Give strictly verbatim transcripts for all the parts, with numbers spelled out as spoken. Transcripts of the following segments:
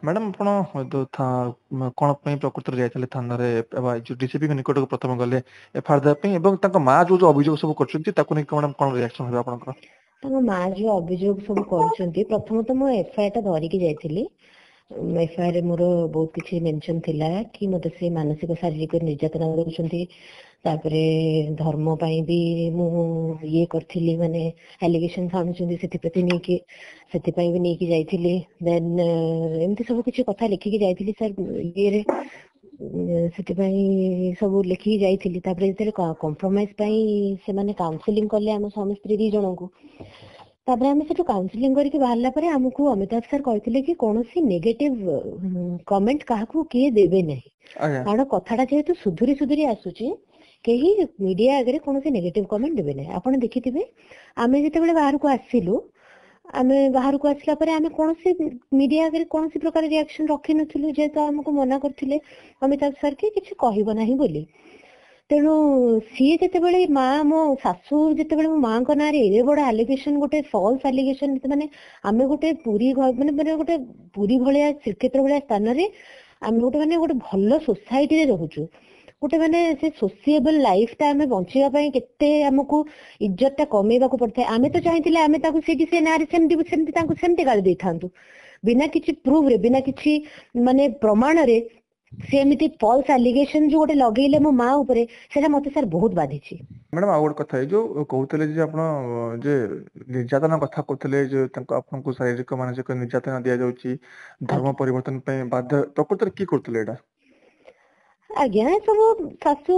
Madam आपण तो था कोन पई प्रकृति जायतले थाना रे एबा जो डीसीपी के निकट को प्रथम गले एफआईआर दे पे एवं ताका मां जो जो अभियोग सब करछंती ताको नै मैडम कोन रिएक्शन होबा आपनकर? ताको मां जो अभियोग सब करछंती प्रथम तो मो एफआईआर ता धरि के जायथिली। एफआईआर मोर बहुत किसी मेंशन थिला कि मते से मानसिक शारीरिक निर्यातना दउछंती तापरे धर्म पई भी मु ये करथिली माने एलिगेशन सानुछंती सेति प्रति नै कि सेति पई भी नै कि जायथिली देन एमती सब किछि कथा लिखि के जायथिली सर ये रे सेति पई सब लिखि जायथिली तापरे जेते कॉम्प्रोमाइज पई से माने काउंसलिंग करले हम स्वामी स्त्री दी जणन को तापरे हम सेटु काउंसलिंग करके बाहरला परे हमकु अमिताभ सर कहथिले कि कोनोसी नेगेटिव कमेंट काहाकू किए देबे नै कारण कथाटा जेहेतु सुधुरी सुधुरी आसुची केही मीडिया आगे कोनोसी नेगेटिव कमेंट देबे नै। आपण देखिथिबे आमे जेते बेले बाहर को आसिलु आमे बाहर को आसला परे आमे कोनोसी मीडिया आगे कोनोसी प्रकार रिएक्शन रखि नथिलु जेतो हमकु मना करथिले अमिताभ सर के किछि कहिबो नाही बोली। तेणु सी जेते बेले मां मो सासू जेते बेले मो मां को नारे एरे बड़ एलिगेशन गोटे फॉल्स एलिगेशन माने आमे गोटे पूरी माने माने गोटे पूरी भलिया श्रीक्षेत्र भलिया स्थान रे आमे गोटे माने गोटे भलो सोसाइटी रे रहूछु गोटे माने से सोसिएबल लाइफ ता आमे बंचिबा पई केते हमकु इज्जत ता कमेबा को पड़थे। आमे तो चाहितिले आमे ताकु सेठी से नारे सेमति सेमति ताकु सेमति गाली देथांतु बिना किछि प्रूफ रे बिना किछि माने प्रमाण रे सेमिति फॉल्स एलिगेशन जो गोटे लगेइले मो मां ऊपर सेटा मते सर बहुत बाधी छी। मैडम आ गोटे कथा जो कहउतले जे आपण जे निर्यातना कथा कहउतले जे तंको आपन को शारीरिक मानसिक निर्यातना दिया जाउची धर्म परिवर्तन पे बाध्य प्रकृति की करतले एटा? आज्ञा सब सासू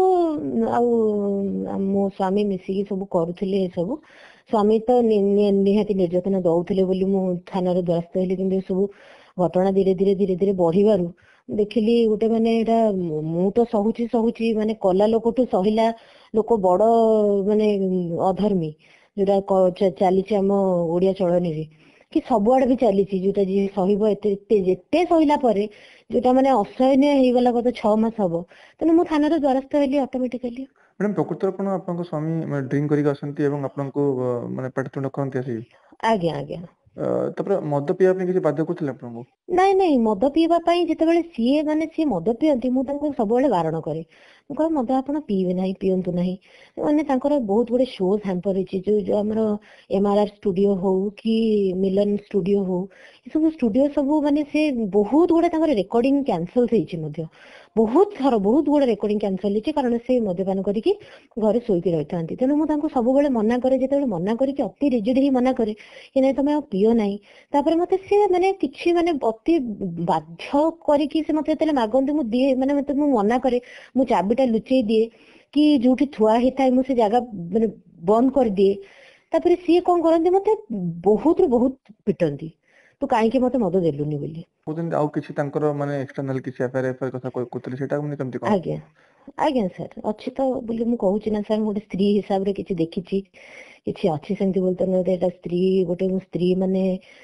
आ मो स्वामी मिसी सब करूथिले सब स्वामी तो निहाती निर्यातना दउथिले बोली मु थाना रे द्वारस्थ हेली किंतु सब घटना धीरे धीरे धीरे धीरे बढ़िबारु देखिली गोटे माने एटा मु तो सहुची सहुची माने कला लोक टू सहिला लोक बड़ माने अधर्मी जोटा चली हम ओडिया चलनी रे कि सबुआड़े भी चली जोटा जी सहिब एते जेते सहिला परे जोटा माने असहनीय हे गला गत छह मास हबो तने मु थाना रे द्वारस्थ हेली ऑटोमेटिकली। मैडम प्रकृति आपण आपन स्वामी ड्रिंक करिक आसंती एवं आपन को माने पेटतुंड करंती आसी? आज्ञा आज्ञा तपर मद पिया पे किछि बाध्य करथिले आपन को? नहीं नहीं मद पीवा पाई जेते बेले सीए माने सी मद पियंती मु तांको सब बेले बारण करे मु कह मद आपण पीवे नाही पियंतु नाही माने तांकर बहुत बडे शोज हैम्पर हिची जो जो हमरो एमआरआर स्टूडियो हो कि मिलन स्टूडियो हो ई सब स्टूडियो सब माने से बहुत बडे तांकर रिकॉर्डिंग कैंसिल हिची मध्ये बहुत थर बहुत बडे रिकॉर्डिंग कैंसिल हिची कारण से मद्यपान करी कि घरे सोई के रहथांती तेनु मु तांको सब बेले मना करे जेते बेले मना करी कि अति रिजिड ही मना करे कि नै तमे पियो नाही तापर मते से माने किछि माने अति बाध्य करिकी से मते तेले मागंती मु दिए माने मते मु मना करे मु चाबीटा लुचेई दिए कि जोठी थुआ ही थाई मु से जगह माने बंद कर दिए तापर सी कोन करंती मते बहुत बहुत पिटंती तो काहे के मते मद देलुनी बोली कोदन आउ किछि तांकर माने एक्सटर्नल किछि एफआईआर एफआईआर कथा कोतले सेटा माने केमति कोन? आज्ञा आज्ञा सर अच्छी तो बोली मु कहूची ना सर गोटे स्त्री हिसाब रे किछि देखिछि किछि अच्छी सेंति बोलतो न एटा स्त्री गोटे मु स्त्री माने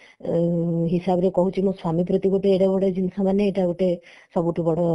हिसाब रे कहूची मो स्वामी प्रति गोटे एडा गोटे जिंस माने एटा गोटे सबटु बड़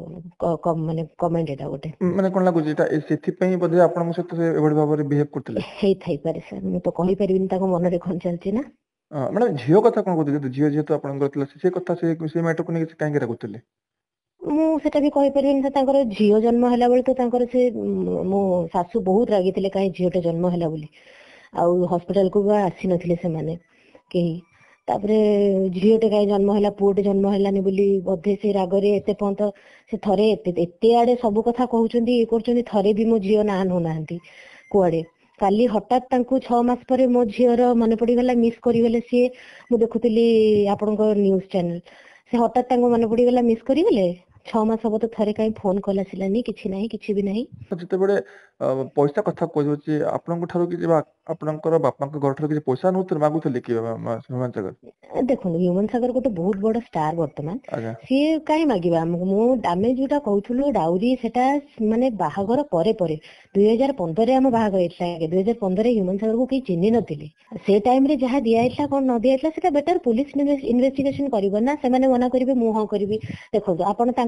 कम माने कमेंट एटा गोटे माने कोन लागु जेटा सेथि पई बदे आपन मो सहित एबड भाबरे बिहेव करतले हे थाई पारे सर मु तो कहि परिबिन ताको मन रे कोन चलची ना मैडम झियो कथा कोन कहते झियो जेतो आपन करतले से कथा से से मैटर को नै काहे के करतले मु सेटा भी कहि परिबिन से तांकर झियो जन्म हला बेले तो तांकर से मो सासू बहुत रागी थिले काहे झियोटा जन्म हला बोली आ हॉस्पिटल को आसी नथिले से माने केही तापरे झियोटे काहे जन्म हला पुओटे जन्म हलानी बोली बधे से रागरे एते पंत से थरे एते एते आडे सब कथा कहउचंदी ए करचंदी थरे भी मो झियो ना हो नाहंती कुआडे काली हठात तांको छह मास परे मो झियोर मन पड़ी गला मिस करी गले से मु देखुतली आपन को न्यूज़ चैनल से हठात तांको मन पड़ी गला मिस करी गले छह मास हबो तो थरे काई फोन कला सिलानी किछि नाही किछि भी नाही जते बडे पैसा कथा कह दोची आपन को थारो कि जेबा आपनकर बापा के घर थारो कि पैसा नउतर मागुतले कि ह्यूमन सागर देखो ह्यूमन सागर को तो बहुत बड़ स्टार वर्तमान सी काई मागिबा मु दामे जोटा कहउथुलो डाउरी सेटा माने बाहागर परे परे दो हज़ार पंद्रह रे हम बाहागर इतला के दो हज़ार पंद्रह रे ह्यूमन सागर को के चिन्हि नथिले से टाइम रे जहा दिया इतला कोन न दिया इतला सेटा बेटर पुलिस इन्वेस्टिगेशन करिवो ना से माने मना करिवे मु ह करिवि देखो आपन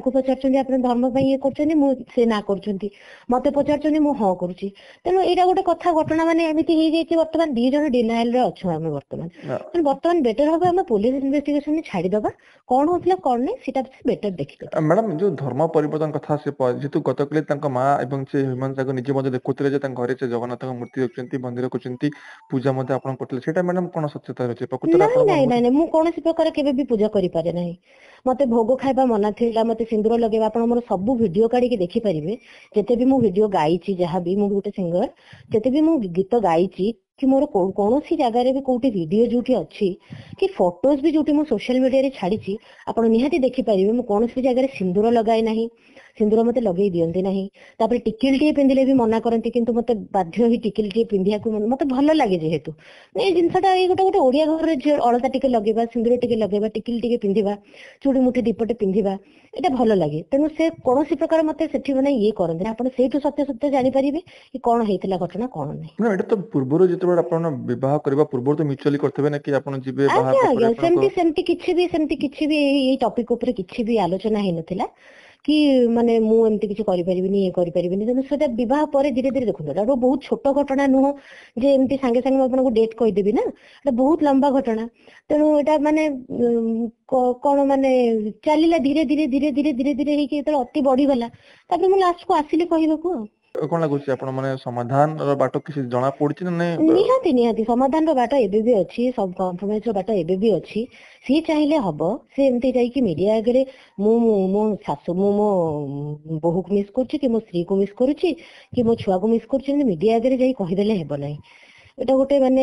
ତାଙ୍କୁ ପଚାରୁଛନ୍ତି ଆପଣ ଧର୍ମ ପାଇଁ ଇଏ କରୁଛନ୍ତି, ମୁଁ ସେ ନା କରୁଛନ୍ତି, ମତେ ପଚାରୁଛନ୍ତି ମୁଁ ହଁ କରୁଛି। ତେଣୁ ଏଇଟା ଗୋଟେ କଥା, ଘଟଣା ମାନେ ଏମିତି ହେଇଯାଇଛି ବର୍ତ୍ତମାନ ଦି ଜଣ ଡିନାଏଲ ରେ ଅଛୁ ଆମେ ବର୍ତ୍ତମାନ। ତେଣୁ ବର୍ତ୍ତମାନ ବେଟର ହବ ଆମେ ପୋଲିସ ଇନଭେଷ୍ଟିଗେସନ ଛାଡିଦବା, କଣ ହଉଥିଲା କଣ ନାହିଁ ସେଟା ବେଟର ଦେଖିଦବା। ମ୍ୟାଡାମ ଯୋଉ ଧର୍ମ ପରିବର୍ତ୍ତନ କଥା ସେ ଯେହେତୁ ଗତକାଲି ତାଙ୍କ ମା ଏବଂ ସେ ହ୍ୟୁମାନ ସାଗର ନିଜେ ମଧ୍ୟ ଦେଖୁଥିଲେ ଯେ ତାଙ୍କ ଘରେ ସେ ଜଗନ୍ନାଥଙ୍କ ମୂର୍ତ୍ତି ରଖିଛନ୍ତି, ମନ୍ଦିର କରୁଛନ୍ତି, ପୂଜା ମଧ୍ୟ ଆପଣ କରୁଥିଲେ, ସେଇଟା ମ୍ୟାଡାମ କଣ ସତ୍ୟତା ରହିଛି ପ୍ରକୃତରେ ନାଇଁ ଆପଣଙ୍କ ନାଇଁ ଅନୁଭୂତି? ନାଇଁ ନାଇଁ ମୁଁ କୌଣସି ପ୍ରକାର କେବେ ବି ପୂଜା କରିପାରେ ନାହିଁ। ମତେ ଭୋଗ ଖାଇବା ମନା ଥିଲା, ମତେ ସିନ୍ଦୁର ଲଗେଇବା, ଆପଣ ମୋର ସବୁ ଭିଡିଓ କାଢିକି ଦେଖିପାରିବେ, ଯେତେ ବି ମୁଁ ଭିଡିଓ ଗାଇଛି, ଯାହାବି ମୁଁ ଗୋଟେ ସିଙ୍ଗର, ଯେତେ ବି ମୁଁ ଗୀତ ଗାଇଛି କି ମୋର କୌଣସି ଜାଗାରେ ବି କୋଉଠି ଭିଡିଓ ଯୋଉଠି ଅଛି କି ଫଟୋଜ ବି ଯୋଉଠି ମୁଁ ସୋସିଆଲ ମିଡିଆରେ ଛାଡିଛି, ଆପଣ ନିହାତି ଦେଖିପାରିବେ ମୁଁ କୌଣସି ଜାଗାରେ ସିନ୍ଦୁର ଲଗାଏ ନାହିଁ, ସିନ୍ଦୁର ମତେ ଲଗେଇ ଦିଅନ୍ତି ନାହିଁ। ତାପରେ ଟିକିଲି ଟିକେ ପିନ୍ଧିଲେ ବି ମନା କରନ୍ତି, କିନ୍ତୁ ମତେ ବାଧ୍ୟ ହେଇ ଟିକିଲି ଟିକେ ପିନ୍ଧିବାକୁ ମତେ ଭଲ ଲାଗେ, ଯେହେତୁ ଏଇ ଜିନିଷଟା ଏଇ ଗୋଟେ ଗୋଟେ ଓଡିଆ ଘରରେ ଝିଅ ଅଳତା ଟିକେ ଲଗେଇବା, ସିନ୍ଦୁର ଟିକେ ଲଗେଇବା, ଟିକିଲି ଟିକେ ପିନ୍ଧିବା, ଚୁଡ଼ି ମୁଠି ଦୀପଟେ ପିନ୍ଧିବା, ଏଇଟା ଭଲ ଲାଗେ। ତେଣୁ ସେ କୌଣସି ପ୍ରକାର ମତେ ସେଠି ମାନେ ଇଏ କରନ୍ତି ନା, ଆପଣ ସେଇଠୁ ସତ୍ୟ ସତ୍ୟ ଜାଣିପାରିବେ କି କଣ ହେଇଥିଲା ଘଟଣା କଣ ନାହିଁ। ନା ଏଇଟା ତ ପୂର୍ବରୁ ଯେତେବେଳେ ଆପଣ ବିବାହ କରିବା ପୂର୍ବରୁ ତ ମ୍ୟୁଚୁଆଲି କରିଥିବେ ନା କି ଆପଣ ଯିବେ ବାହା ଆଜ୍ଞା ହେବା ପରେ ଆଜ୍ଞା ଆପଣଙ୍କ ସେମିତି ସେମିତି କିଛି ବି ସେମିତି କିଛି ବି ଏଇ ଏଇ ଟପିକ ଉପରେ କିଛି ବି ଆଲୋଚନା ହେଇନଥିଲା କି ମାନେ ମୁଁ ଏମିତି କିଛି କରିପାରିବିନି ଇଏ କରିପାରିବିନି। ତେଣୁ ସେଟା ବିବାହ ପରେ ଧୀରେ ଧୀରେ ଦେଖନ୍ତୁ, ଏଟା ବହୁତ ଛୋଟ ଘଟଣା ନୁହଁ ଯେ ଏମିତି ସାଙ୍ଗେ ସାଙ୍ଗେ ମୁଁ ଆପଣଙ୍କୁ ଡେଟ୍ କହିଦେବି ନା, ଏଟା ବହୁତ ଲମ୍ବା ଘଟଣା। ତେଣୁ ଏଟା ମାନେ କଣ ମାନେ ଚାଲିଲା ଧୀରେ ଧୀରେ ଧୀରେ ଧୀରେ ଧୀରେ ଧୀରେ ହେଇକି ଯେତେବେଳେ ଅତି ବଢିଗଲା, ତାପରେ ମୁଁ ଲାଷ୍ଟକୁ ଆସିଲି କହିବାକୁ ଆଉ। କଣ ଲାଗୁଛି ଆପଣ ମାନେ ସମାଧାନର ବାଟ କିଛି ଜଣା ପଡୁଛି ନା ନାଇଁ? ନିହାତି ନିହାତି ସମାଧାନର ବାଟ ଏବେ ବି ଅଛି, ସବୁ କମ୍ପ୍ରମାଇଜର ବାଟ ଏବେ ବି ଅଛି। ସିଏ ଚାହିଁଲେ ହବ, ସେ ଏମିତି ଯାଇକି ମିଡିଆ ଆଗରେ ମୁଁ ମୋ ଶାଶୁ ମୁଁ ମୋ ବୋହୂକୁ ମିସ୍ କରୁଛି କି ମୋ ସ୍ତ୍ରୀ କୁ ମିସ୍ କରୁଛି କି ମୋ ଛୁଆକୁ ମିସ୍ କରୁଛି, ମିଡିଆ ଆଗରେ ଯାଇ କହିଦେଲେ ହେବ ନାହିଁ। ଏଟା ଗୋଟେ ମାନେ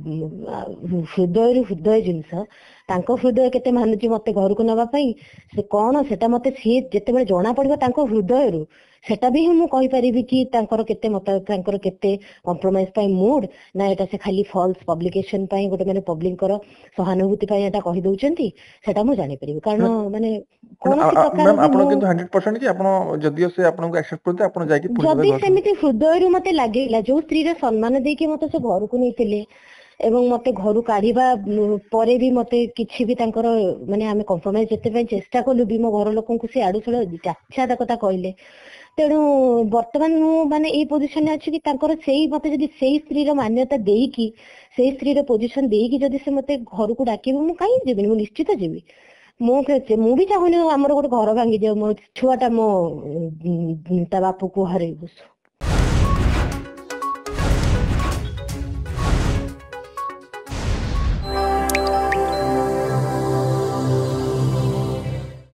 ହୃଦୟରୁ ହୃଦୟ ଜିନିଷ। ତାଙ୍କ ହୃଦୟ କେତେ ମାନୁଛି ମତେ ଘରକୁ ନବା ପାଇଁ, ସେ କଣ ସେଟା ମତେ ସିଏ ଯେତେବେଳେ ଜଣା ପଡିବ ତାଙ୍କ ହୃଦୟରୁ, ସେଟା ବି ହିଁ ମୁଁ କହିପାରିବି କି ତାଙ୍କର କେତେ ମତ, ତାଙ୍କର କେତେ କମ୍ପ୍ରମାଇଜ ପାଇଁ ମୁଡ, ନା ଏଟା ସେ ଖାଲି ଫଲ୍ସ ପବ୍ଲିକେସନ ପାଇଁ ଗୋଟେ ମାନେ ପବ୍ଲିକଙ୍କର ସହାନୁଭୂତି ପାଇଁ ଏଟା କହିଦଉଛନ୍ତି, ସେଟା ମୁଁ ଜାଣିପାରିବି। କାରଣ ମାନେ କୌଣସି ପ୍ରକାର ମ୍ୟାମ୍ ବି ଆପଣ ମୁଁ କିନ୍ତୁ ହଣ୍ଡ୍ରେଡ ପରସେଣ୍ଟ କି ଆପଣ ଯଦିଓ ସେ ଆପଣଙ୍କୁ ଆକ୍ସେପ୍ଟ କରନ୍ତି ଆପଣ ଯାଇକି ପୁଣି ଥରେ ଯଦି ଘରକୁ ସେମିତି ହୃଦୟରୁ ମତେ ଲାଗିଲା, ଯୋଉ ସ୍ତ୍ରୀର ସମ୍ମାନ ଦେଇକି ମତେ ସେ ଘରକୁ ନେଇଥିଲେ ଏବଂ ମତେ ଘରୁ କାଢିବା ପରେ ବି ମତେ କିଛି ବି ତାଙ୍କର ମାନେ ଆମେ କମ୍ପ୍ରମାଇଜ ଯେତେପାଇଁ ଚେଷ୍ଟା କଲୁ ବି ମୋ ଘର ଲୋକଙ୍କୁ ସେ ଆଡୁ ସାଡୁ ଯାଚ୍ଛାଦ କଥା କହିଲେ। ତେଣୁ ବର୍ତ୍ତମାନ ମୁଁ ମାନେ ଏଇ ପୋଜିସନରେ ଅଛି କି ତାଙ୍କର ସେଇ ମତେ ଯଦି ସେଇ ସ୍ତ୍ରୀର ମାନ୍ୟତା ଦେଇକି, ସେଇ ସ୍ତ୍ରୀର ପୋଜିସନ ଦେଇକି ଯଦି ସେ ମତେ ଘରକୁ ଡାକିବ, ମୁଁ କାହିଁକି ଯିବିନି, ମୁଁ ନିଶ୍ଚିତ ଯିବି। ମୁଁ ମୁଁ ବି ଚାହୁଁନି ଆମର ଗୋଟେ ଘର ଭାଙ୍ଗି ଯାଉ, ମୋ ଛୁଆଟା ମୋ ତା ବାପକୁ ହରେଇ ବସୁ।